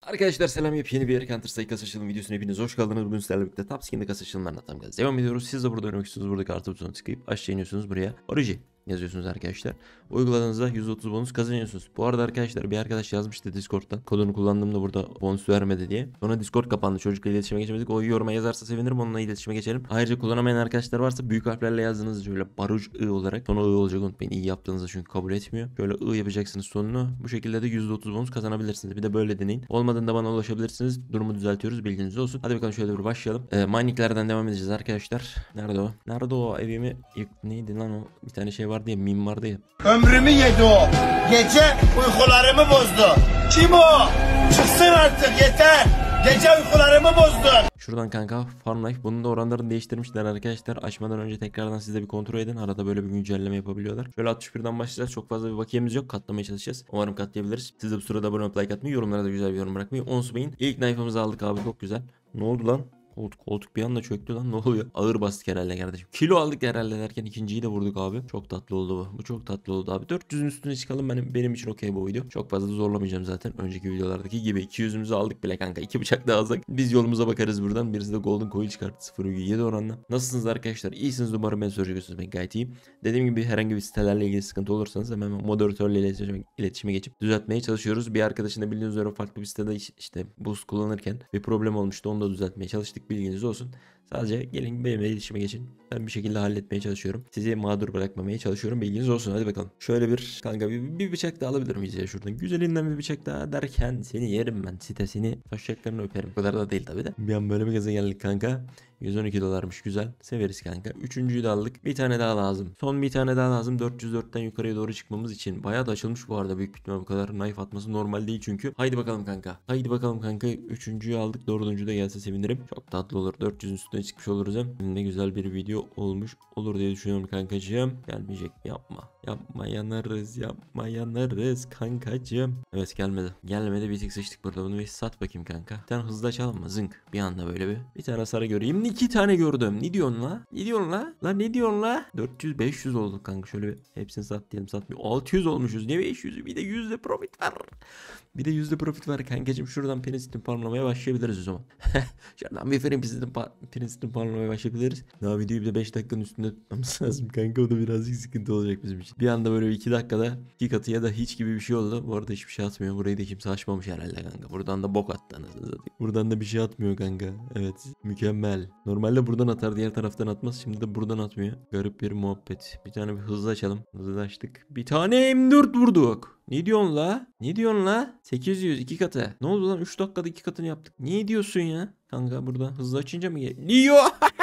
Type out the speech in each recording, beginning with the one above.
Arkadaşlar selam, yepyeni bir Counter Strike kasa açılım videosuna hepiniz hoş geldiniz. Bugün sizlerle birlikte Top Skin'de kasa açılımlarına tam gaz devam ediyoruz. Siz de burada oynamak istiyorsunuz. Buradaki artı butonuna tıklayıp aşağı iniyorsunuz, buraya Origi yazıyorsunuz arkadaşlar. Uyguladığınızda %30 bonus kazanıyorsunuz. Bu arada arkadaşlar bir arkadaş yazmıştı Discord'dan. Kodunu kullandığımda burada bonus vermedi diye. Sonra Discord kapandı. Çocukla iletişime geçemedik. O yoruma yazarsa sevinirim. Onunla iletişime geçelim. Ayrıca kullanamayan arkadaşlar varsa büyük harflerle yazdığınız şöyle Baruj I olarak. Sonu I olacak, unutmayın. İyi yaptığınızda çünkü kabul etmiyor. Şöyle I yapacaksınız sonunu. Bu şekilde de %30 bonus kazanabilirsiniz. Bir de böyle deneyin. Olmadığında bana ulaşabilirsiniz. Durumu düzeltiyoruz. Bilginiz olsun. Hadi bakalım şöyle bir başlayalım. Mininglerden devam edeceğiz arkadaşlar. Nerede o? Nerede o? Evimi neydi lan o? Bir tane şey vardı ya. Meme vardı ya. Ömrümü yedi o. Gece uykularımı bozdu. Kim o? Çıksın artık yeter. Gece uykularımı bozdu. Şuradan kanka Farm Life. Bunun da oranlarını değiştirmişler arkadaşlar. Açmadan önce tekrardan siz de bir kontrol edin. Arada böyle bir güncelleme yapabiliyorlar. Şöyle 61'den başlayacağız. Çok fazla bir bakiyemiz yok. Katlamaya çalışacağız. Umarım katlayabiliriz. Siz de bu sırada abone olup like atmayı, yorumlara da güzel bir yorum bırakmayı unutmayın. İlk knife'ımızı aldık abi. Çok güzel. Ne oldu lan? Koltuk bir anda çöktü lan, ne oluyor? Ağır bastık herhalde kardeşim. Kilo aldık herhalde derken ikinciyi de vurduk abi. Çok tatlı oldu bu. Bu çok tatlı oldu abi. 400'ün üstüne çıkalım, benim için okey bu video. Çok fazla da zorlamayacağım zaten. Önceki videolardaki gibi 200'ümüzü aldık bile kanka. 2 bıçak daha alsak biz yolumuza bakarız buradan. Birisi de Golden Coil çıkarttı 0.7 oranla. Nasılsınız arkadaşlar? İyisiniz umarım, ben soracaksınız. Ben gayet iyiyim. Dediğim gibi herhangi bir sitelerle ilgili sıkıntı olursanız hemen moderatörle iletişime geçip düzeltmeye çalışıyoruz. Bir arkadaşın da bildiğiniz üzere farklı bir sitede işte boost kullanırken bir problem olmuştu. Onu da düzeltmeye çalıştık. Bilginiz olsun. Sadece gelin benimle iletişime geçin. Ben bir şekilde halletmeye çalışıyorum. Sizi mağdur bırakmamaya çalışıyorum. Bilginiz olsun. Hadi bakalım. Şöyle bir kanka bir bıçak daha alabilir miyiz ya şuradan? Güzelinden bir bıçak daha derken seni yerim ben. Sitesini taşacaklarını öperim. Bu kadar da değil tabi de. Bir an böyle bir gaza geldik kanka. 112 dolarmış, güzel. Severiz kanka. Üçüncüyü de aldık. Bir tane daha lazım. Son bir tane daha lazım. 404'ten yukarıya doğru çıkmamız için. Bayağı da açılmış bu arada. Büyük ihtimal bu kadar knife atması normal değil çünkü. Haydi bakalım kanka. Haydi bakalım kanka. Üçüncüyü aldık. Dördüncü de gelse sevinirim. Çok tatlı olur. 400'ün üstüne çıkmış oluruz hem. Ne güzel bir video olmuş olur diye düşünüyorum kankacığım. Gelmeyecek mi? Yapma. Yapma, yanarız. Yapma, yanarız kankacığım. Evet, gelmedi. Gelmedi, bir tık sıçtık burada. Bunu bir sat bakayım kanka. Bir tane hızlı açalım mı? Zınk. Bir anda böyle bir tane sarı göreyim. 2 tane gördüm. Ne diyorsun la? Ne diyorsun la? La ne diyorsun la? 400 500 olduk kanka. Şöyle bir hepsini sat diyelim, satmıyor. 600 olmuşuz. Ne 500'ü? Bir de yüzde profit var. Bir de yüzde profit var kankacığım. Şuradan Princeton farmlamaya başlayabiliriz o zaman. Şuradan bir Princeton farmlamaya başlayabiliriz. Daha videoyu bir de 5 dakikanın üstünde tutmamız lazım kanka. O da birazcık sıkıntı olacak bizim için. Bir anda böyle 2 dakikada 2 katı ya da hiç gibi bir şey oldu. Bu arada hiçbir şey atmıyor. Burayı da kimse açmamış herhalde kanka. Buradan da bok attı anasını satayım. Buradan da bir şey atmıyor kanka. Evet, mükemmel. Normalde buradan atar, diğer taraftan atmaz. Şimdi de buradan atmıyor. Garip bir muhabbet. Bir tane bir hızlı açalım. Hızlı açtık. Bir tane M4 vurduk. Ne diyorsun la? Ne diyorsun la? 800 2 katı. Ne oldu lan? 3 dakikada 2 katını yaptık. Ne diyorsun ya? Kanka burada hızlı açınca mı geliyor?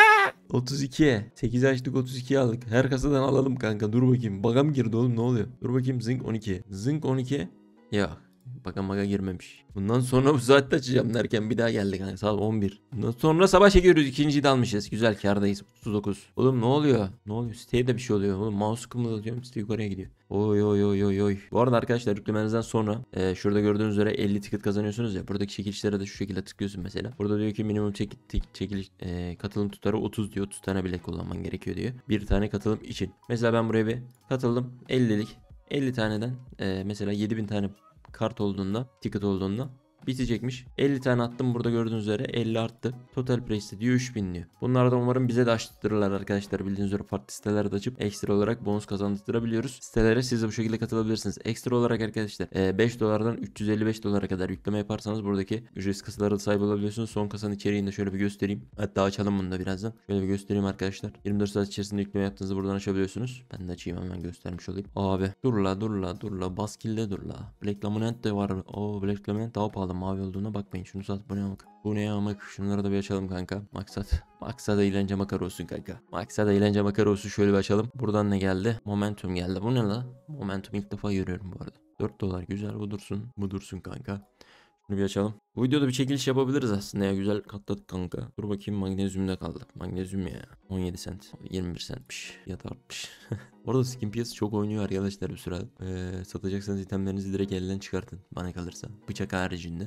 32'ye. 8 açtık, 32 aldık. Her kasadan alalım kanka. Dur bakayım. Bagam girdi oğlum, ne oluyor? Dur bakayım, zınk 12. Zınk 12. Yok. Baga girmemiş. Bundan sonra bu saatte açacağım derken bir daha geldi kanka. Saat 11. Bundan sonra sabah çekiyoruz. İkinciyi de almışız. Güzel, kârdayız. 39. Oğlum ne oluyor? Ne oluyor? Siteye de bir şey oluyor. Oğlum mouse kımıldatıyorum. Site yukarıya gidiyor. Oy oy oy oy oy. Bu arada arkadaşlar yüklemenizden sonra şurada gördüğünüz üzere 50 ticket kazanıyorsunuz ya. Buradaki çekilişlere de şu şekilde tıklıyorsun mesela. Burada diyor ki minimum çekiliş katılım tutarı 30 diyor. 30 tane bilet kullanman gerekiyor diyor. Bir tane katılım için. Mesela ben buraya bir katıldım. 50'lik. 50 taneden mesela 7000 tane kart olduğunda, ticket olduğunda bitecekmiş. 50 tane attım, burada gördüğünüz üzere 50 arttı. Total price diyor 3000 diyor. Bunlardan umarım bize de açtırırlar arkadaşlar. Bildiğiniz üzere farklı sitelerde açıp ekstra olarak bonus kazandırabiliyoruz. Sitelere siz de bu şekilde katılabilirsiniz. Ekstra olarak arkadaşlar 5 dolardan 355 dolara kadar yükleme yaparsanız buradaki ücretsiz kasalara da sahip olabiliyorsunuz. Son kasanın içeriğini de şöyle bir göstereyim. Hatta açalım bunu da birazdan. Şöyle bir göstereyim arkadaşlar. 24 saat içerisinde yükleme yaptığınızı buradan açabiliyorsunuz. Ben de açayım, hemen göstermiş olayım. Abi dur la Baskill'de dur la. Black Laminate de var. O Black Laminate daha pahalı. Mavi olduğuna bakmayın. Şunu sat, bu ne amık. Bu ne amık. Şunları da bir açalım kanka. Maksat eğlence makara olsun kanka. Maksat eğlence makara olsun. Şöyle bir açalım. Buradan ne geldi? Momentum geldi. Bu ne la? Momentum ilk defa görüyorum bu arada. 4 dolar güzel, bu dursun. Bu dursun kanka. Şunu bir açalım. Bu videoda bir çekiliş yapabiliriz aslında ya. Güzel katladık kanka. Dur bakayım, magnezyumda kaldık. Magnezyum ya. 17 cent. 21 centmiş. Ya da artmış. Orada skin piyasası çok oynuyor arkadaşlar bu sırada. Satacaksanız itemlerinizi direkt elden çıkartın. Bana kalırsa. Bıçak haricinde.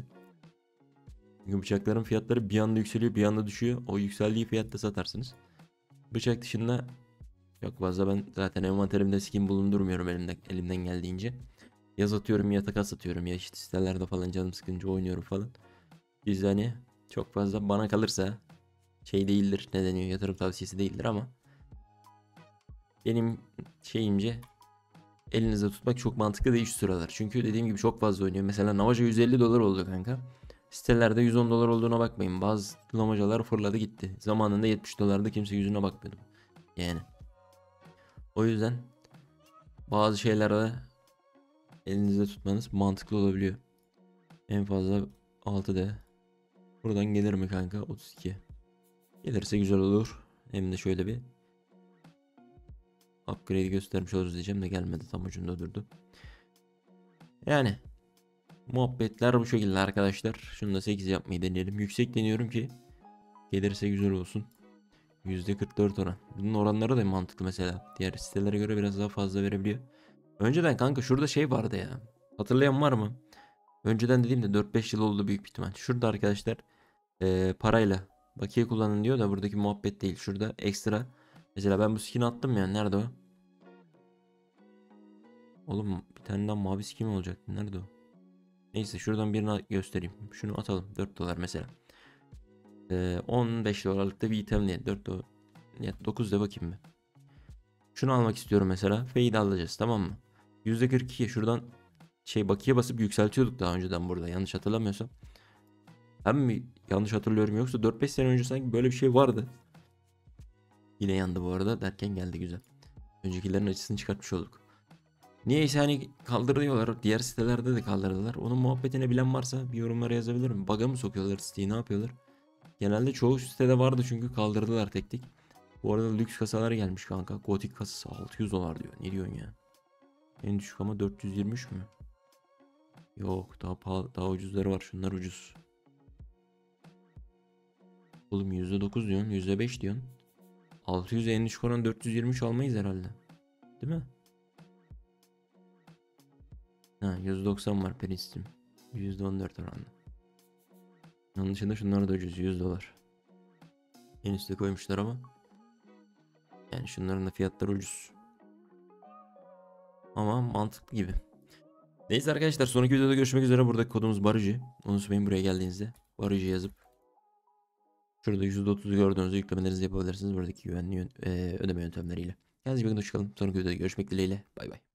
Çünkü bıçakların fiyatları bir anda yükseliyor, bir anda düşüyor. O yükseldiği fiyatta satarsınız. Bıçak dışında çok fazla ben zaten envanterimde skin bulundurmuyorum elimden geldiğince. Ya satıyorum ya takas satıyorum, ya işte sitelerde falan canım sıkınca oynuyorum falan. Biz hani çok fazla bana kalırsa şey değildir, ne deniyor, yatırım tavsiyesi değildir ama benim şeyimce elinizde tutmak çok mantıklı değil şu sıralar. Çünkü dediğim gibi çok fazla oynuyor. Mesela Navaja 150 dolar oldu kanka. Sitelerde 110 dolar olduğuna bakmayın. Bazı Navajalar fırladı gitti. Zamanında 70 dolarda kimse yüzüne bakmıyordu. Yani. O yüzden bazı şeylerde elinizde tutmanız mantıklı olabiliyor. En fazla 6D. Buradan gelir mi kanka? 32. Gelirse güzel olur. Hem de şöyle bir upgrade göstermiş oluruz diyeceğim de gelmedi, tam ucunda durdu. Yani muhabbetler bu şekilde arkadaşlar. Şunu da 8 yapmayı deneyelim. Yüksek deniyorum ki gelirse güzel olsun. %44 oran. Bunun oranları da mantıklı mesela. Diğer sitelere göre biraz daha fazla verebiliyor. Önceden kanka şurada şey vardı ya. Hatırlayan var mı? Önceden dediğimde 4-5 yıl oldu büyük bir ihtimal. Şurada arkadaşlar parayla bakiye kullanın diyor da buradaki muhabbet değil. Şurada ekstra. Mesela ben bu skin attım ya. Nerede o? Oğlum bir tane daha mavi skin olacak. Nerede o? Neyse şuradan birini göstereyim. Şunu atalım. 4 dolar mesela. 15 dolarlık da bir item diye. 4 dolar. Ya 9 da bakayım bir. Şunu almak istiyorum mesela. Fade alacağız, tamam mı? %42 şuradan şey bakiye basıp yükseltiyorduk daha önceden burada. Yanlış hatırlamıyorsam. Ben mi yanlış hatırlıyorum yoksa 4-5 sene önce sanki böyle bir şey vardı. Yine yandı bu arada derken geldi, güzel. Öncekilerin açısını çıkartmış olduk. Niyeyse hani kaldırıyorlar. Diğer sitelerde de kaldırdılar. Onun muhabbetini bilen varsa bir yorumlara yazabilir mi? Bug'a mı sokuyorlar siteyi, ne yapıyorlar? Genelde çoğu sitede vardı çünkü kaldırdılar tek tek. Bu arada lüks kasalar gelmiş kanka. Gotik kasası 600 dolar diyor. Ne diyorsun ya? En düşük ama 423 mü? Yok, daha pahalı, daha ucuzları var. Şunlar ucuz. Oğlum %9 diyorsun, %5 diyorsun. 600 en düşük oran 423 almayız herhalde. Değil mi? Ha, 190 var Pristim. %14 oranlı. Onun dışında şunlar da ucuz, 100 dolar. En üstte koymuşlar ama. Yani şunların da fiyatları ucuz. Ama mantıklı gibi. Neyse arkadaşlar, sonraki videoda görüşmek üzere. Buradaki kodumuz Barıcı. Unutmayın, buraya geldiğinizde Barıcı yazıp şurada %30'u gördüğünüzde yüklemelerinizi yapabilirsiniz. Buradaki güvenli ödeme yöntemleriyle. Kendinize iyi bakın, hoşçakalın. Sonraki videoda görüşmek dileğiyle. Bay bay.